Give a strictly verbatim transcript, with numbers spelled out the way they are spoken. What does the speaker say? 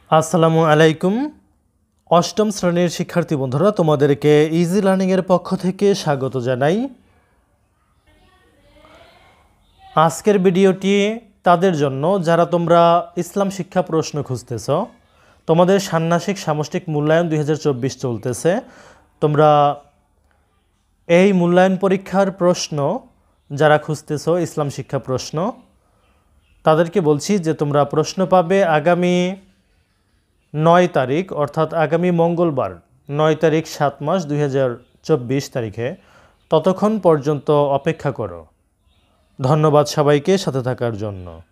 আসসালামু আলাইকুম। অষ্টম শ্রেণীর শিক্ষার্থী বন্ধুরা, তোমাদেরকে ইজি লার্নিংয়ের পক্ষ থেকে স্বাগত জানাই। আজকের ভিডিওটি তাদের জন্য যারা তোমরা ইসলাম শিক্ষা প্রশ্ন খুঁজতেছ। তোমাদের ষান্মাসিক সামষ্টিক মূল্যায়ন দুই হাজার চব্বিশ চলতেছে। তোমরা এই মূল্যায়ন পরীক্ষার প্রশ্ন যারা খুঁজতেছ, ইসলাম শিক্ষা প্রশ্ন, তাদেরকে বলছি যে তোমরা প্রশ্ন পাবে আগামী নয় তারিখ অর্থাৎ আগামী মঙ্গলবার নয় তারিখ সাত মাস দুই হাজার চব্বিশ তারিখে। ততক্ষণ পর্যন্ত অপেক্ষা করো। ধন্যবাদ সবাইকে সাথে থাকার জন্য।